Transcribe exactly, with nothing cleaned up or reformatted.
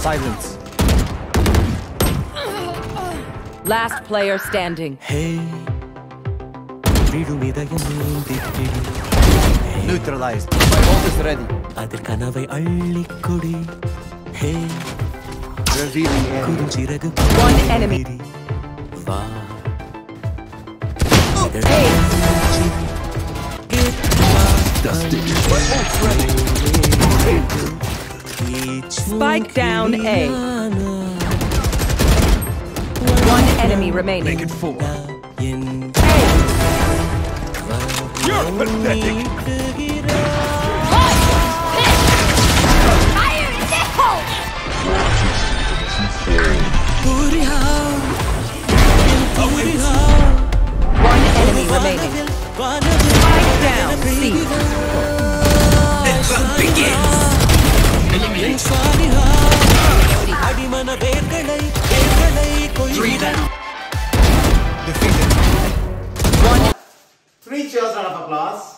Silence. Last player standing. Hey. Neutralized. My ult is ready. Hey. Revealing area. One enemy. Hey. Dusted. My ult's ready. Spike down A. One enemy remaining. Make it four. Hey. You're pathetic. One enemy remaining. Spike down C. The hunt begins. Three down. Defeated. One. Three cheers, round of applause.